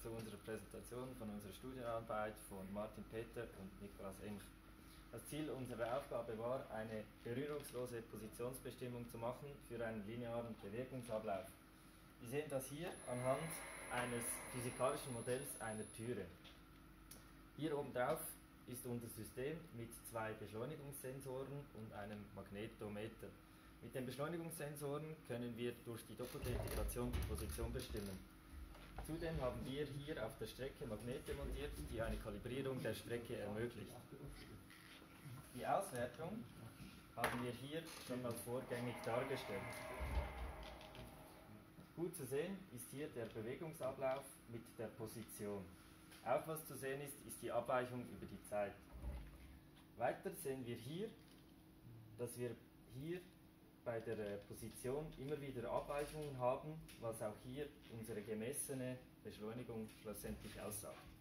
zu unserer Präsentation von unserer Studienarbeit von Martin Peter und Nikolaus Emch. Das Ziel unserer Aufgabe war, eine berührungslose Positionsbestimmung zu machen für einen linearen Bewegungsablauf. Wir sehen das hier anhand eines physikalischen Modells einer Türe. Hier oben drauf ist unser System mit zwei Beschleunigungssensoren und einem Magnetometer. Mit den Beschleunigungssensoren können wir durch die doppelte Integration die Position bestimmen. Zudem haben wir hier auf der Strecke Magnete montiert, die eine Kalibrierung der Strecke ermöglicht. Die Auswertung haben wir hier schon mal vorgängig dargestellt. Gut zu sehen ist hier der Bewegungsablauf mit der Position. Auch was zu sehen ist, ist die Abweichung über die Zeit. Weiter sehen wir hier, dass wir hier bei der Position immer wieder Abweichungen haben, was auch hier unsere gemessene Beschleunigung schlussendlich aussagt.